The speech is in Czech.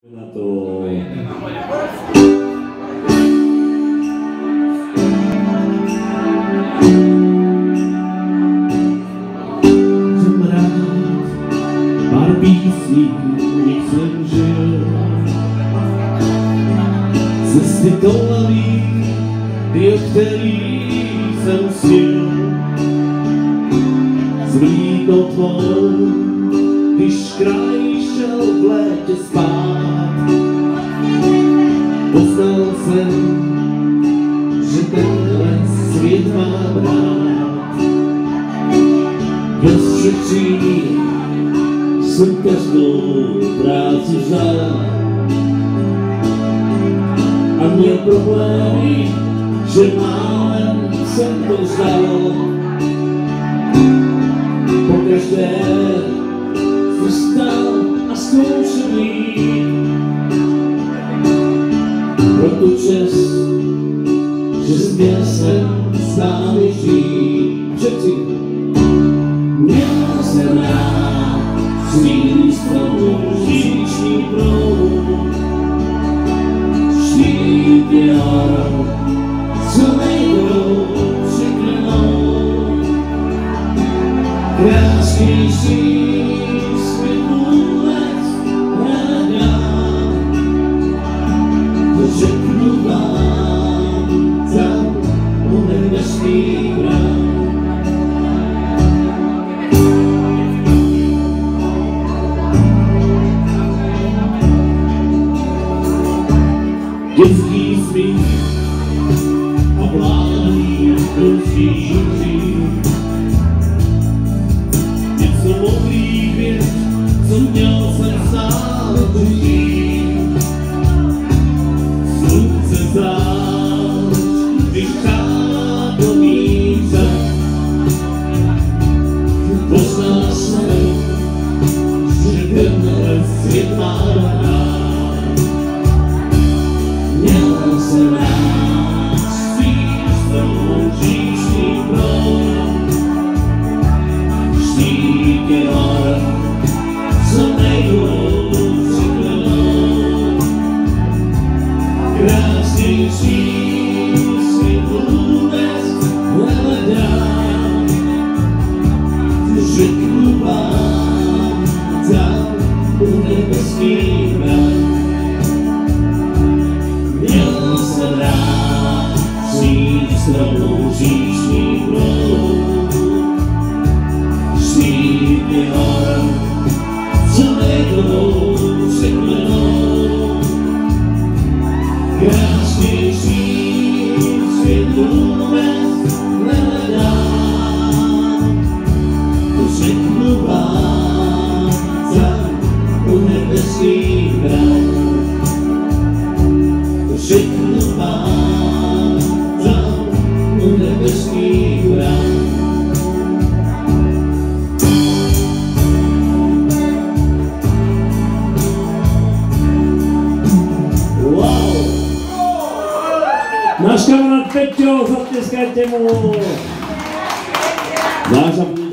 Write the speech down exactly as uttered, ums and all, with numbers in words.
Na to. Jsem rád, pár písní, nich jsem žil. Cesty toulavý, ty, o který jsem snil. Zlídnout tvou, když kraj šel v létě spát. Poznal jsem, že tenhle svět mám rád. Bez šetří jsem každou práci žal a měl problémy, že málem jsem to vzdal. Pokaždé jsem vstal a zkoušel jít pro tu čest, že směl jsem s námi žít. Přeci měl jsem rád svým spolu říční proud. Štít je hora, co nejdou překlenou. Krásnější svět vůbec hledám. To řeknu vám tam u nebeských brán. Dětský smích a vládný prostý hřích. Něco modrých věc, co měl jsem sám žít. Slunce zář, když chá do míře. Poznal jsem, že tenhle svět mám rád. Měl jsem rád svým stromou říční proud. Štít je hora, co nejdou překlenou. Krásnější svět vůbec hledám. Řeknu vám tam u nebeských brán. Měl jsem rád svým stromou říční proud. Štít je hora, co nejdou překlenou. Krásnější svět vůbec nehledám. To řeknu vám tam u nebeských brán. To řeknu vám tam u nebeských brán. Náš kamarád Peťo, zatleskajte mu! Váš